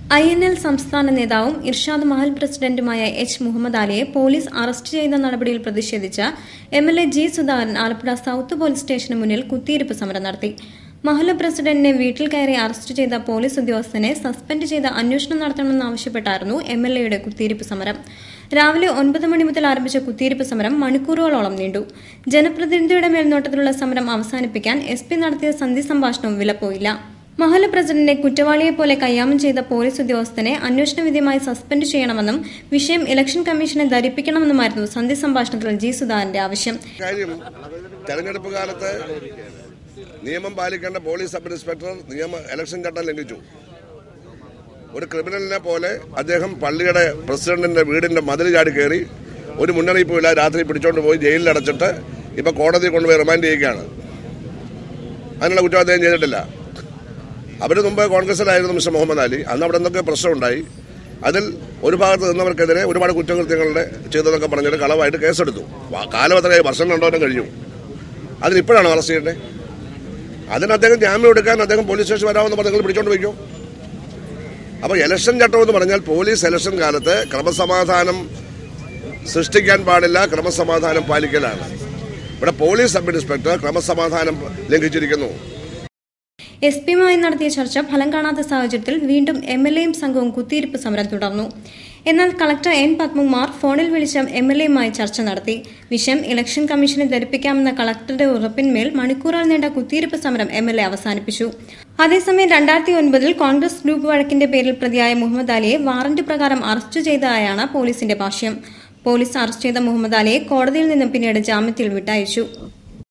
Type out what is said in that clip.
INL സംസ്ഥാന നേതാവും ഇർഷാദ് മഹൽ പ്രസിഡന്റുമായ H. മുഹമ്മദ് അലിയെ പോലീസ് അറസ്റ്റ് ചെയ്ത നടപടിയിൽ പ്രതിഷേധിച്ച് MLA G. Sudhakaran Alappuzha south police സ്റ്റേഷന് മുന്നിൽ കുത്തിയിരിപ്പ് സമരം നടത്തി. മഹല്ല് പ്രസിഡന്റിനെ വീട്ടിൽ കയറി അറസ്റ്റ് ചെയ്ത പോലീസ് ഉദ്യോഗസ്ഥനെ സസ്പെൻഡ് ചെയ്ത് അന്വേഷണം നടത്തണമെന്നാവശ്യപ്പെട്ടായിരുന്നു MLAയുടെ കുത്തിയിരിപ്പ് സമരം. രാവിലെ 9 മണി മുതൽ ആരംഭിച്ച കുത്തിയിരിപ്പ് സമരം മണിക്കൂറുകളോളം നീണ്ടു. ജനപ്രതിനിധിയുടെ മേൽനോട്ടത്തിലുള്ള സമരം അവസാനിപ്പിക്കാൻ SP നടത്തിയ സന്ധി സംഭാഷണവും വിലപ്പോയില്ല. മഹല്ല് പ്രസിഡന്റിനെ കുറ്റവാളിയെപ്പോലെ കയ്യാമം ചെയ്ത പോലീസ് ഉദ്യോഗസ്ഥനെ അന്വേഷണ വിധേയമായി സസ്പെൻഡ് ചെയ്യണമെന്നും വിഷയം ഇലക്ഷൻ കമ്മീഷനെ ധരിപ്പിക്കണമെന്നുമായിരുന്നു സന്ധി സംഭാഷണത്തിൽ G. സുധാകരന്റെ ആവശ്യം. തെരഞ്ഞെടുപ്പ് കാലത്ത് നിയമം പാലിക്കേണ്ട പോലീസ് സബ് ഇൻസ്പെക്ടർ ഇലക്ഷൻ ചട്ടം ലംഘിച്ചു. ഒരു ക്രിമിനലിനെ പോലെ അദ്ദേഹം പള്ളിയുടെ പ്രസിഡന്റിന്റെ വീടിന്റെ മതിൽ ചാടി കയറി ഒരു മുന്നറിയിപ്പുമില്ല രാത്രി പിടിച്ചോണ്ട് പോയി ജയിലിൽ അടച്ചിട്ട് ഇപ്പൊ കോടതിയിൽ കൊണ്ടുപോയി റിമാൻഡ് ചെയ്യുകയാണ്. അതിനുള്ള കുറ്റം അദ്ദേഹം ചെയ്തിട്ടില്ല. അവര് മുമ്പ് കോൺഗ്രസിലായിരുന്നു മിസ്റ്റർ മുഹമ്മദ് അലി. അന്ന് അവിടെ നിന്നൊക്കെ പ്രശ്നമുണ്ടായി. അതിൽ ഒരു ഭാഗത്ത് നിന്നവർക്കെതിരെ ഒരുപാട് കുറ്റകൃത്യങ്ങളുടെ ചെയ്തതൊക്കെ പറഞ്ഞിട്ട് കളവായിട്ട് കേസെടുത്തു. കാലം എത്രയായി? വർഷം 2 കഴിഞ്ഞു. അതിനിപ്പോഴാണ് അറസ്റ്റ് ചെയ്യേണ്ടത്. അതിന് അദ്ദേഹം ജാമ്യം എടുക്കാൻ അദ്ദേഹം പോലീസ് സ്റ്റേഷൻ വരാമെന്ന് പറഞ്ഞ് നിങ്ങൾ പിടിച്ചോണ്ട് വയ്ക്കും. അപ്പോൾ ഇലക്ഷൻ ചട്ടം എന്ന് പറഞ്ഞാൽ പോലീസ് ഇലക്ഷൻ കാലത്ത് ക്രമസമാധാനം സൃഷ്ടിക്കാൻ പാടില്ല, ക്രമസമാധാനം പാലിക്കലാണ്. ഇവിടെ പോലീസ് സബ് ഇൻസ്പെക്ടർ ക്രമസമാധാനം ലംഘിച്ചിരിക്കുന്നു. SP-യുമായി നടത്തിയ ചർച്ച ഫലം കാണാത്ത സാഹചര്യത്തിൽ വീണ്ടും MLAയും സംഘവും കുത്തിയിരിപ്പ് സമരം തുടർന്നു. എന്നാൽ കളക്ടർ N. പത്മകുമാർ ഫോണിൽ വിളിച്ച MLAയുമായി ചർച്ച നടത്തി. വിഷയം ഇലക്ഷൻ കമ്മീഷനെ ധരിപ്പിക്കാമെന്ന കളക്ടറുടെ ഉറപ്പിന്മേൽ മണിക്കൂറുകൾ നീണ്ട കുത്തിയിരിപ്പ് സമരം MLA അവസാനിപ്പിച്ചു. അതേസമയം 2009 കോൺഗ്രസ് ഗ്രൂപ്പ് വഴക്കിന്റെ പേരിൽ പ്രതിയായ മുഹമ്മദ് അലിയെ വാറന്റ് പ്രകാരം അറസ്റ്റ് ചെയ്തതായാണ് പോലീസിന്റെ ഭാഷ്യം. പോലീസ് അറസ്റ്റ് ചെയ്ത മുഹമ്മദ് അലിയെ കോടതിയിൽ നിന്നും പിന്നീട് ജാമ്യത്തിൽ വിട്ടയച്ചു.